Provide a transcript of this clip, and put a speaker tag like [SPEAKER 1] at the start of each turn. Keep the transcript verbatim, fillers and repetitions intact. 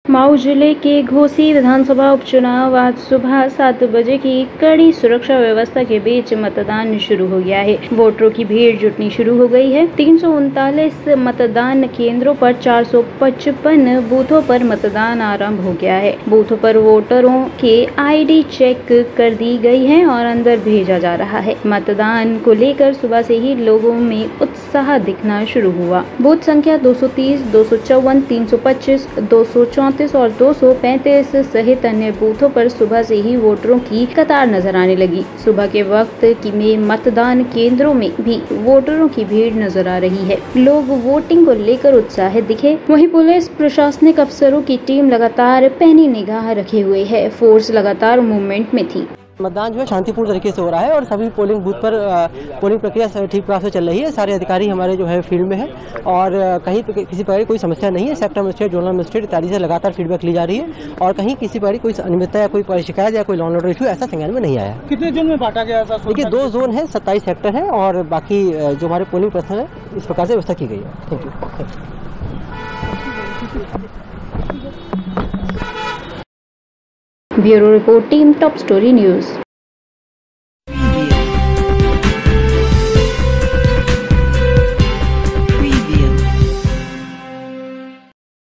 [SPEAKER 1] मऊ जिले के घोसी विधानसभा उपचुनाव आज सुबह सात बजे की कड़ी सुरक्षा व्यवस्था के बीच मतदान शुरू हो गया है। वोटरों की भीड़ जुटनी शुरू हो गई है। तीन सौ उनतालीस मतदान केंद्रों पर चार सौ पचपन बूथों पर मतदान आरंभ हो गया है। बूथों पर वोटरों के आईडी चेक कर दी गई है और अंदर भेजा जा रहा है। मतदान को लेकर सुबह से ही लोगों में उत्साह दिखना शुरू हुआ। बूथ संख्या दो सौ तीस, दो सौ चौवन, तीन सौ पच्चीस, दो सौ चौंतीस और दो सौ पैंतीस सहित अन्य बूथों पर सुबह से ही वोटरों की कतार नजर आने लगी। सुबह के वक्त की में मतदान केंद्रों में भी वोटरों की भीड़ नजर आ रही है। लोग वोटिंग को लेकर उत्साहित दिखे। वहीं पुलिस प्रशासनिक अफसरों की टीम लगातार पैनी निगाह रखे हुए है। फोर्स लगातार मूवमेंट में थी।
[SPEAKER 2] मतदान जो है शांतिपूर्ण तरीके से हो रहा है और सभी पोलिंग बूथ पर पोलिंग प्रक्रिया ठीक प्रकार से चल रही है। सारे अधिकारी हमारे जो है फील्ड में है और कहीं किसी प्रकार की कोई समस्या नहीं है। सेक्टर मजिस्ट्रेट, जोनल मजिस्ट्रेट इत्यादि से लगातार फीडबैक ली जा रही है और कहीं किसी प्रकार की कोई अनियमितता या कोई शिकायत या कोई लॉ एंड ऑर्डर इशू ऐसा संज्ञान में नहीं आया।
[SPEAKER 3] कितने जोन में बांटा गया था?
[SPEAKER 2] देखिए, दो जोन है, सत्ताईस सेक्टर है और बाकी जो हमारे पोलिंग पर्सन है इस प्रकार से व्यवस्था की गई है। Thank you.
[SPEAKER 1] Bureau report, team top story news.